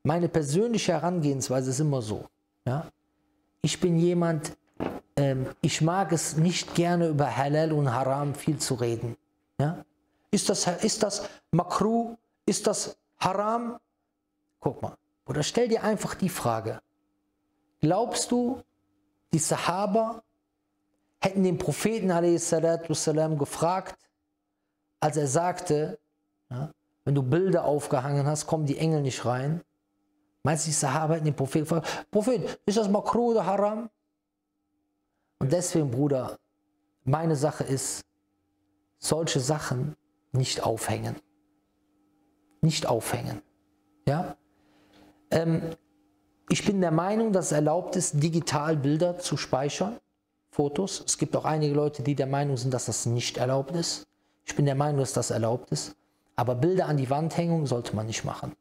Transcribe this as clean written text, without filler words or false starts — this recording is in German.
Meine persönliche Herangehensweise ist immer so. Ja? Ich bin jemand, ich mag es nicht gerne über Halal und Haram viel zu reden. Ja? Ist das Makruh? Ist das Haram? Guck mal. Oder stell dir einfach die Frage. Glaubst du, die Sahaba hätten den Propheten a.s. gefragt, als er sagte, ja, wenn du Bilder aufgehangen hast, kommen die Engel nicht rein? Meinst du, die Sahaba hätten den Propheten gefragt, Prophet, ist das Makruh oder Haram? Und deswegen, Bruder, meine Sache ist, solche Sachen nicht aufhängen. Nicht aufhängen. Ja? Ich bin der Meinung, dass es erlaubt ist, digital Bilder zu speichern, Fotos. Es gibt auch einige Leute, die der Meinung sind, dass das nicht erlaubt ist. Ich bin der Meinung, dass das erlaubt ist. Aber Bilder an die Wand hängen sollte man nicht machen.